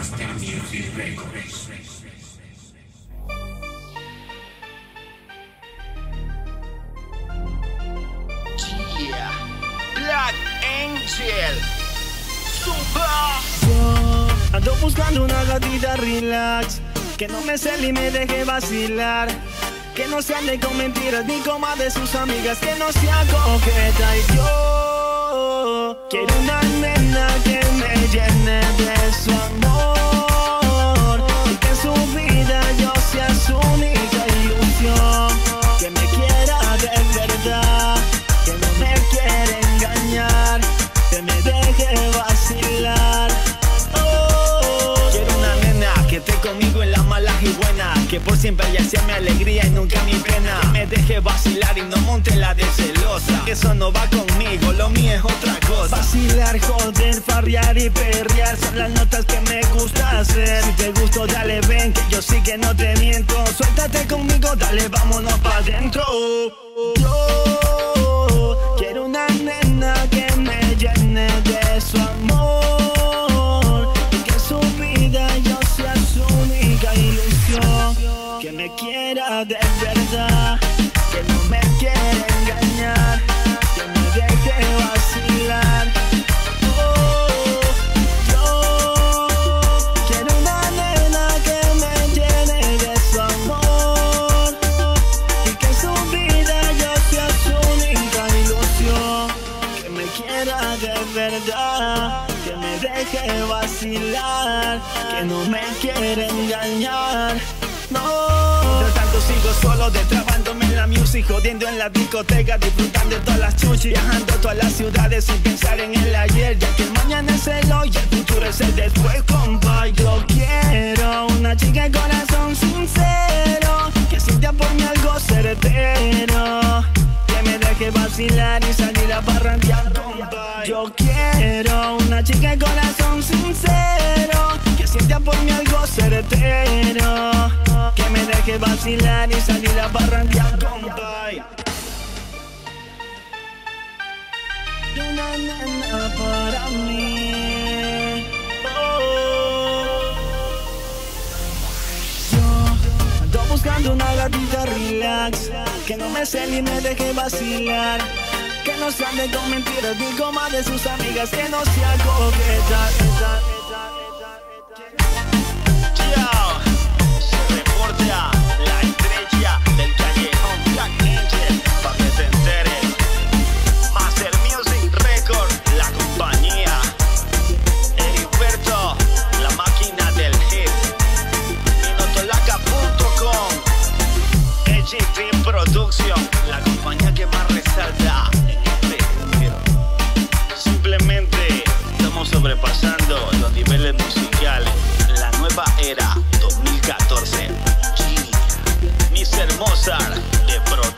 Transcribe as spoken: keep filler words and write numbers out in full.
Master Music Records. Yeah, Black Angel, Super. Yo ando buscando una gatita relax, que no me cele y me deje vacilar, que no se ande con mentiras ni coma de sus amigas, que no sea coqueta. Y yo quiero una nena que me llene de su amor, y que en su vida yo sea su única ilusión, que me quiera de verdad, que no me quiera engañar, que me deje vacilar. Oh, quiero una nena que esté conmigo en las malas y buenas, que por siempre ella sea mi alegría y nunca mi pena, que me deje vacilar y no monte la de celosa, que eso no va conmigo, lo mío es otra cosa. Vacilar, joder, farrear y perrear son las notas que me gusta hacer. Si te gusto, dale, ven, que yo sí que no te miento. Suéltate conmigo, dale, vámonos pa' adentro. Yo quiero una nena que me llene de su amor, y que en su vida yo sea su única ilusión, que me quiera de verdad, que no me quiera engañar, que me deje vacilar. Oh, yo quiero una nena que me llene de su amor, y que en su vida yo sea su única ilusión, que me quiera de verdad, que me deje vacilar, que no me quiera engañar. No. Mientras tanto sigo solo destrabándome en la music, jodiendo en la discoteca, disfrutando de todas las chuchis, viajando a todas las ciudades sin pensar en el ayer, ya que el mañana es el hoy y el futuro es el después, compa. Yo quiero una chica de corazón sincero, que sienta por mí algo certero, que me deje vacilar y salir a parrandear, compa. Yo quiero una chica de corazón sincero, que sienta por mí algo certero, que me deje vacilar y salir a parrandear, compa. Y una nena para mí. Oh. Yo ando buscando una gatita relax, que no me cele y me deje vacilar, que no se ande con mentiras ni coma de sus amigas, que no sea coqueta. Se reporta la estrella del callejón Black Angel, pa' que te enteres. Master Music Record, la compañía. Heriberto, la máquina del hit. Minotolaca punto com. E G T Production, la compañía que más resalta en este género. Simplemente estamos sobrepasando los niveles musicales. La nueva era dos mil catorce. G. mister Mozart de Pro